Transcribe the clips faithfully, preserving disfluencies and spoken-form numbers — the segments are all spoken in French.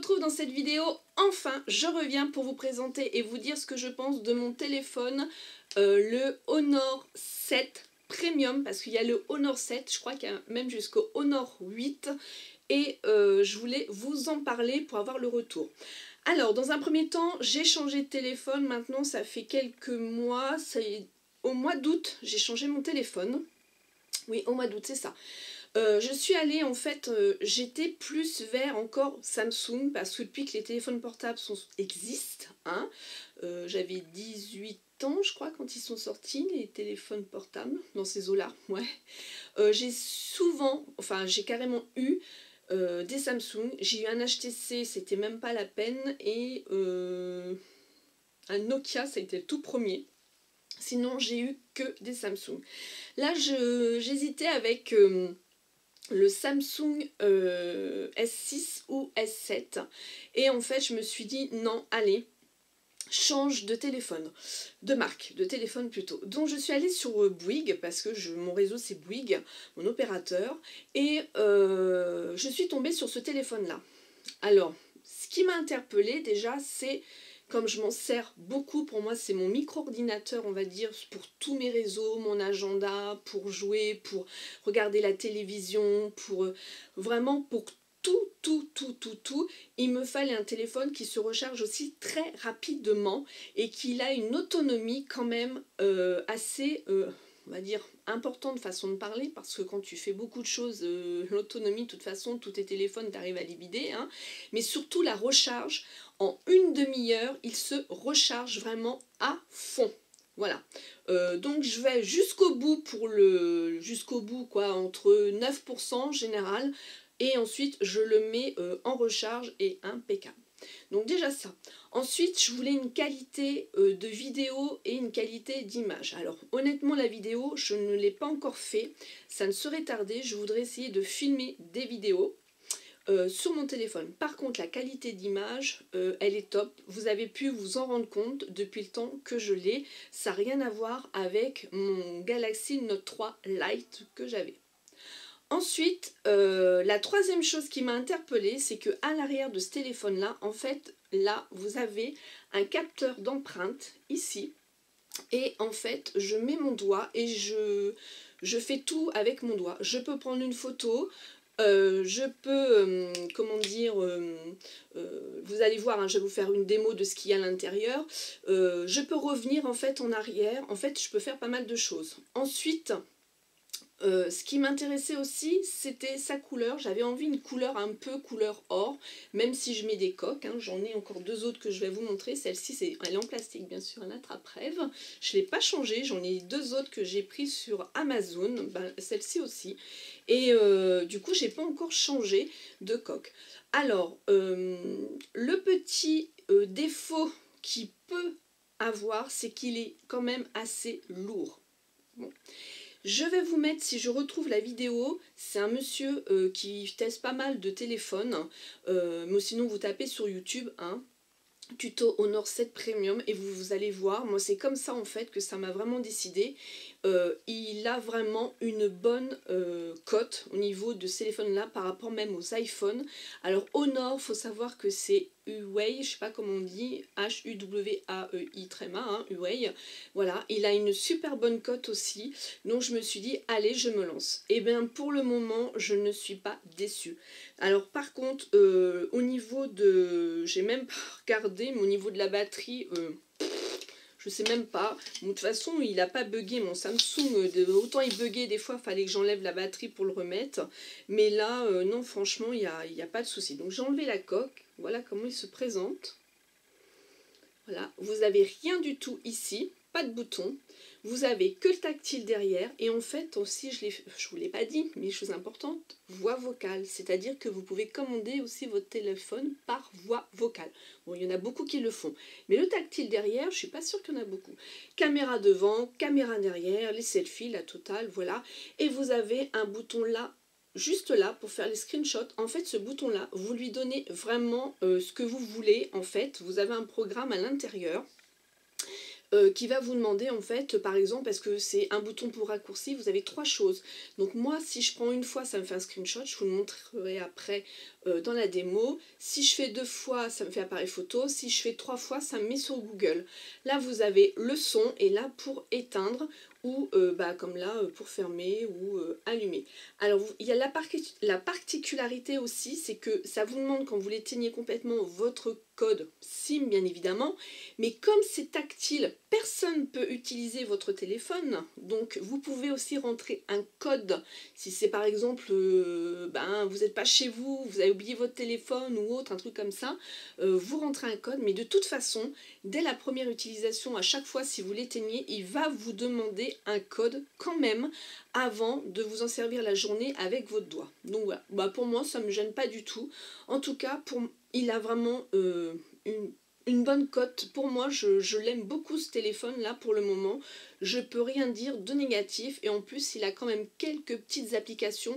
retrouve dans cette vidéo. Enfin, je reviens pour vous présenter et vous dire ce que je pense de mon téléphone, euh, le Honor sept Premium, parce qu'il y a le Honor sept, je crois qu'il y a même jusqu'au Honor huit, et euh, je voulais vous en parler pour avoir le retour. Alors, dans un premier temps, j'ai changé de téléphone, maintenant ça fait quelques mois, ça y est, au mois d'août, j'ai changé mon téléphone. Oui, au mois d'août, c'est ça. Euh, je suis allée, en fait, euh, j'étais plus vers encore Samsung, parce que depuis que les téléphones portables sont, existent, hein, euh, j'avais dix-huit ans, je crois, quand ils sont sortis, les téléphones portables, dans ces eaux-là, ouais. Euh, j'ai souvent, enfin, j'ai carrément eu euh, des Samsung, j'ai eu un H T C, c'était même pas la peine, et euh, un Nokia, ça a été le tout premier. Sinon, j'ai eu que des Samsung. Là, j'hésitais avec... Euh, le Samsung euh, S six ou S sept, et en fait je me suis dit non, allez, change de téléphone, de marque, de téléphone plutôt. Donc je suis allée sur Bouygues, parce que je, mon réseau c'est Bouygues, mon opérateur, et euh, je suis tombée sur ce téléphone là. Alors, ce qui m'a interpellée déjà, c'est, comme je m'en sers beaucoup, pour moi c'est mon micro-ordinateur, on va dire, pour tous mes réseaux, mon agenda, pour jouer, pour regarder la télévision, pour euh, vraiment pour tout, tout, tout, tout, tout, il me fallait un téléphone qui se recharge aussi très rapidement et qui a une autonomie quand même euh, assez... Euh, on va dire, importante façon de parler, parce que quand tu fais beaucoup de choses, euh, l'autonomie, de toute façon, tous tes téléphones, tu arrives à les vider, hein, mais surtout la recharge, en une demi-heure, il se recharge vraiment à fond. Voilà, euh, donc je vais jusqu'au bout, pour le jusqu'au bout, quoi, entre neuf pour cent en général, et ensuite je le mets euh, en recharge et impeccable. Donc déjà ça. Ensuite, je voulais une qualité euh, de vidéo et une qualité d'image. Alors honnêtement, la vidéo, je ne l'ai pas encore fait. Ça ne serait tardé. Je voudrais essayer de filmer des vidéos euh, sur mon téléphone. Par contre, la qualité d'image, euh, elle est top. Vous avez pu vous en rendre compte depuis le temps que je l'ai. Ça n'a rien à voir avec mon Galaxy Note trois Lite que j'avais. Ensuite, euh, la troisième chose qui m'a interpellée, c'est que à l'arrière de ce téléphone-là, en fait, là, vous avez un capteur d'empreinte, ici, et en fait, je mets mon doigt et je, je fais tout avec mon doigt. Je peux prendre une photo, euh, je peux, euh, comment dire, euh, euh, vous allez voir, hein, je vais vous faire une démo de ce qu'il y a à l'intérieur. Euh, je peux revenir, en fait, en arrière. En fait, je peux faire pas mal de choses. Ensuite... Euh, ce qui m'intéressait aussi, c'était sa couleur. J'avais envie d'une couleur un peu couleur or, même si je mets des coques, hein. J'en ai encore deux autres que je vais vous montrer. Celle-ci, elle est en plastique, bien sûr, un attrape-rêve. Je ne l'ai pas changée. J'en ai deux autres que j'ai pris sur Amazon, ben, celle-ci aussi. Et euh, du coup, je n'ai pas encore changé de coque. Alors, euh, le petit euh, défaut qu'il peut avoir, c'est qu'il est quand même assez lourd. Bon. Je vais vous mettre, si je retrouve la vidéo, c'est un monsieur euh, qui teste pas mal de téléphones, euh, mais sinon vous tapez sur YouTube, hein, tuto Honor sept Premium, et vous, vous allez voir, moi c'est comme ça en fait que ça m'a vraiment décidé. Euh, il a vraiment une bonne euh, cote au niveau de ce téléphone-là par rapport même aux iPhones. Alors Honor, faut savoir que c'est Huawei, je sais pas comment on dit, H U W A E I tréma, hein, Huawei. Voilà, il a une super bonne cote aussi, donc je me suis dit, allez, je me lance. Et bien pour le moment, je ne suis pas déçue. Alors par contre, euh, au niveau de... j'ai même pas regardé, mais au niveau de la batterie... Euh, je sais même pas. De toute façon, il n'a pas bugué mon Samsung. Autant il buguait des fois, il fallait que j'enlève la batterie pour le remettre. Mais là, euh, non, franchement, il n'y a, y a pas de souci. Donc j'ai enlevé la coque. Voilà comment il se présente. Voilà, vous n'avez rien du tout ici. Pas de bouton. Vous avez que le tactile derrière. Et en fait, aussi, je ne vous l'ai pas dit, mais chose importante, voix vocale. C'est-à-dire que vous pouvez commander aussi votre téléphone par voix vocale. Bon, il y en a beaucoup qui le font. Mais le tactile derrière, je ne suis pas sûre qu'il y en a beaucoup. Caméra devant, caméra derrière, les selfies, la totale, voilà. Et vous avez un bouton là, juste là, pour faire les screenshots. En fait, ce bouton-là, vous lui donnez vraiment euh, ce que vous voulez. En fait, vous avez un programme à l'intérieur. euh, qui va vous demander en fait, par exemple, parce que c'est un bouton pour raccourci, vous avez trois choses. Donc moi, si je prends une fois, ça me fait un screenshot, je vous le montrerai après euh, dans la démo. Si je fais deux fois, ça me fait appareil photo. Si je fais trois fois, ça me met sur Google. Là, vous avez le son et là pour éteindre ou euh, bah, comme là pour fermer ou euh, allumer. Alors il y a la, par la particularité aussi, c'est que ça vous demande quand vous l'éteignez complètement votre code SIM bien évidemment, mais comme c'est tactile, personne ne peut utiliser votre téléphone, donc vous pouvez aussi rentrer un code. Si c'est par exemple, euh, ben, vous n'êtes pas chez vous, vous avez oublié votre téléphone ou autre, un truc comme ça, euh, vous rentrez un code, mais de toute façon, dès la première utilisation, à chaque fois si vous l'éteignez, il va vous demander un code quand même avant de vous en servir la journée avec votre doigt. Donc voilà, bah, pour moi ça ne me gêne pas du tout. En tout cas, pour, il a vraiment euh, une, une bonne cote. Pour moi, je, je l'aime beaucoup ce téléphone là pour le moment. Je peux rien dire de négatif et en plus il a quand même quelques petites applications.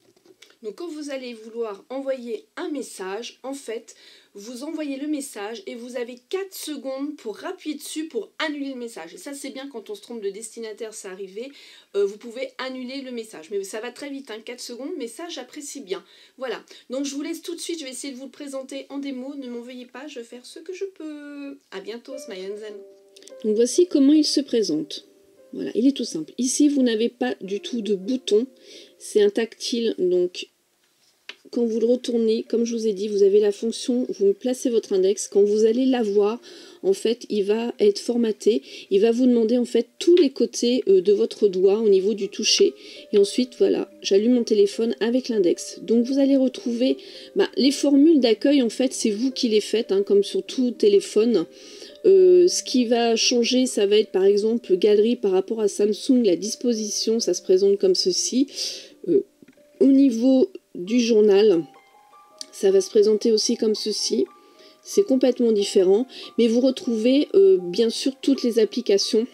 Donc quand vous allez vouloir envoyer un message, en fait, vous envoyez le message et vous avez quatre secondes pour appuyer dessus pour annuler le message. Et ça c'est bien quand on se trompe de destinataire, ça arrivait, euh, vous pouvez annuler le message. Mais ça va très vite, hein, quatre secondes, mais ça j'apprécie bien. Voilà, donc je vous laisse tout de suite, je vais essayer de vous le présenter en démo, ne m'en veuillez pas, je vais faire ce que je peux. A bientôt, Smayenzen. Donc voici comment il se présente. Voilà, il est tout simple. Ici, vous n'avez pas du tout de bouton. C'est un tactile, donc quand vous le retournez, comme je vous ai dit, vous avez la fonction, vous placez votre index. Quand vous allez l'avoir, en fait, il va être formaté. Il va vous demander en fait tous les côtés euh, de votre doigt au niveau du toucher. Et ensuite, voilà, j'allume mon téléphone avec l'index. Donc vous allez retrouver bah, les formules d'accueil, en fait, c'est vous qui les faites, hein, comme sur tout téléphone. Euh, ce qui va changer, ça va être par exemple galerie par rapport à Samsung, la disposition, ça se présente comme ceci. Euh, au niveau du journal, ça va se présenter aussi comme ceci. C'est complètement différent, mais vous retrouvez euh, bien sûr toutes les applications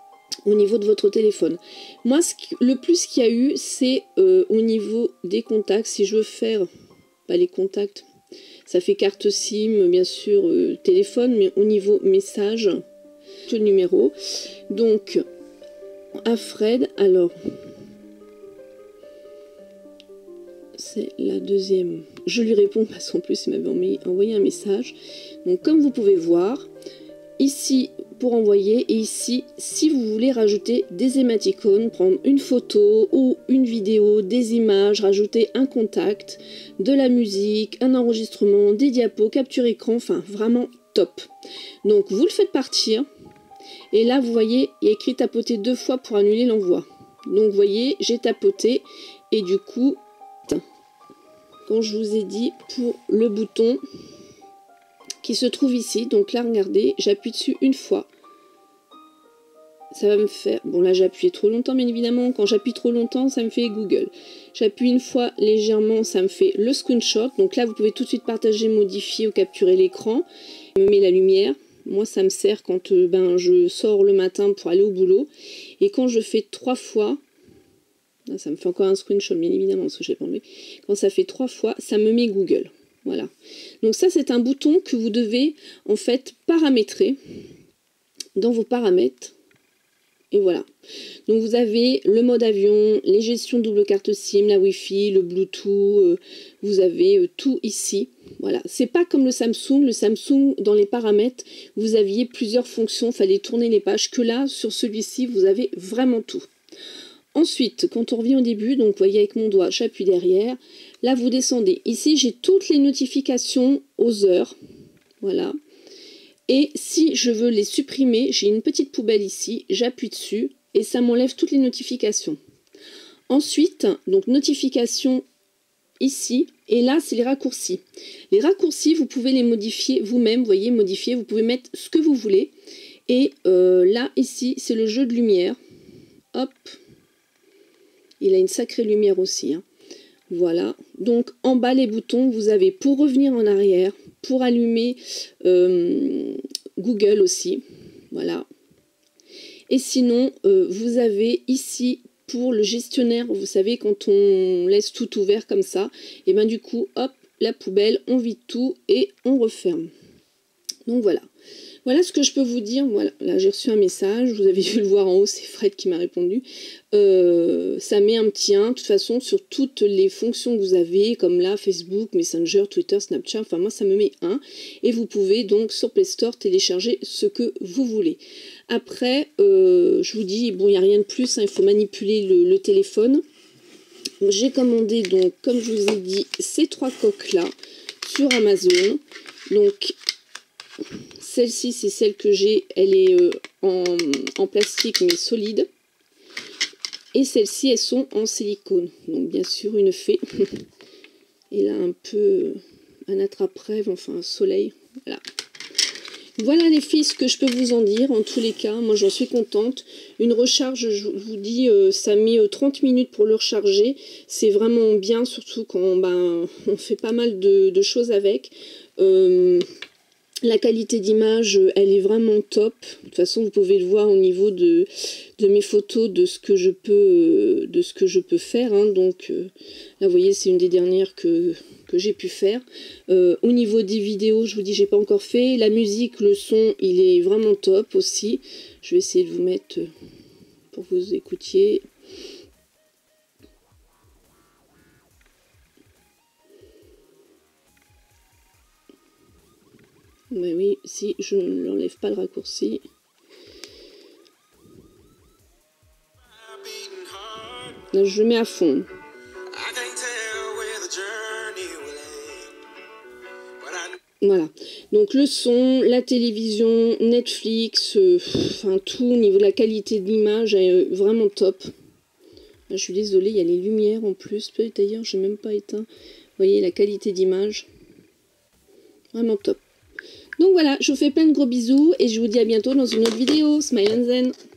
au niveau de votre téléphone. Moi, ce qui, le plus qu'il y a eu, c'est euh, au niveau des contacts. Si je veux faire bah, les contacts, ça fait carte SIM, bien sûr, euh, téléphone, mais au niveau message, le numéro. Donc, à Fred, alors, c'est la deuxième. Je lui réponds parce qu'en plus, il m'avait envoyé un message. Donc, comme vous pouvez voir, ici, pour envoyer, et ici, si vous voulez rajouter des émoticônes, prendre une photo ou une vidéo, des images, rajouter un contact, de la musique, un enregistrement, des diapos, capture écran, enfin vraiment top. Donc vous le faites partir, et là vous voyez, il y a écrit tapoter deux fois pour annuler l'envoi. Donc vous voyez, j'ai tapoté, et du coup, quand je vous ai dit pour le bouton qui se trouve ici, donc là regardez, j'appuie dessus une fois. Ça va me faire... Bon là j'ai appuyé trop longtemps bien évidemment. Quand j'appuie trop longtemps ça me fait Google. J'appuie une fois légèrement, ça me fait le screenshot. Donc là vous pouvez tout de suite partager, modifier ou capturer l'écran. Je me mets la lumière. Moi ça me sert quand euh, ben, je sors le matin pour aller au boulot. Et quand je fais trois fois... Là, ça me fait encore un screenshot bien évidemment parce que j'ai pas enlevé. Quand ça fait trois fois, ça me met Google. Voilà. Donc ça c'est un bouton que vous devez en fait paramétrer dans vos paramètres. Et voilà. Donc vous avez le mode avion, les gestions double carte SIM, la Wi-Fi, le Bluetooth, euh, vous avez euh, tout ici. Voilà. C'est pas comme le Samsung. Le Samsung, dans les paramètres, vous aviez plusieurs fonctions, il fallait tourner les pages. Que là, sur celui-ci, vous avez vraiment tout. Ensuite, quand on revient au début, donc vous voyez avec mon doigt, j'appuie derrière. Là, vous descendez. Ici, j'ai toutes les notifications aux heures. Voilà. Et si je veux les supprimer, j'ai une petite poubelle ici, j'appuie dessus et ça m'enlève toutes les notifications. Ensuite, donc notifications ici, et là c'est les raccourcis. Les raccourcis, vous pouvez les modifier vous-même, vous voyez, modifier, vous pouvez mettre ce que vous voulez. Et euh, là, ici, c'est le jeu de lumière. Hop, il a une sacrée lumière aussi, hein. Voilà, donc en bas les boutons, vous avez pour revenir en arrière, pour allumer euh, Google aussi, voilà. Et sinon, euh, vous avez ici pour le gestionnaire, vous savez quand on laisse tout ouvert comme ça, et bien du coup, hop, la poubelle, on vide tout et on referme. Donc voilà. Voilà ce que je peux vous dire. Voilà, là j'ai reçu un message, vous avez dû le voir en haut, c'est Fred qui m'a répondu. Euh, ça met un petit un, de toute façon, sur toutes les fonctions que vous avez, comme là, Facebook, Messenger, Twitter, Snapchat, enfin moi ça me met un. Et vous pouvez donc sur Play Store télécharger ce que vous voulez. Après, euh, je vous dis, bon, il n'y a rien de plus, hein, il faut manipuler le, le téléphone. J'ai commandé donc, comme je vous ai dit, ces trois coques-là sur Amazon. Donc, celle-ci, c'est celle que j'ai, elle est euh, en, en plastique mais solide. Et celles-ci, elles sont en silicone. Donc bien sûr, une fée. Et là, un peu un attrape-rêve, enfin un soleil. Voilà. Voilà les filles, ce que je peux vous en dire. En tous les cas, moi j'en suis contente. Une recharge, je vous dis, euh, ça met euh, trente minutes pour le recharger. C'est vraiment bien, surtout quand ben, on fait pas mal de, de choses avec. Euh, La qualité d'image, elle est vraiment top. De toute façon, vous pouvez le voir au niveau de, de mes photos, de ce que je peux, de ce que je peux faire. Hein. Donc euh, là, vous voyez, c'est une des dernières que, que j'ai pu faire. Euh, au niveau des vidéos, je vous dis, j'ai pas encore fait. La musique, le son, il est vraiment top aussi. Je vais essayer de vous mettre pour que vous écoutiez. Mais oui, si je ne l'enlève pas le raccourci. Là, je mets à fond. Voilà. Donc le son, la télévision, Netflix, euh, enfin tout au niveau de la qualité de l'image est vraiment top. Là, je suis désolée, il y a les lumières en plus. Peut-être d'ailleurs, je n'ai même pas éteint. Vous voyez la qualité d'image. Vraiment top. Donc voilà, je vous fais plein de gros bisous et je vous dis à bientôt dans une autre vidéo. Smile and Zen.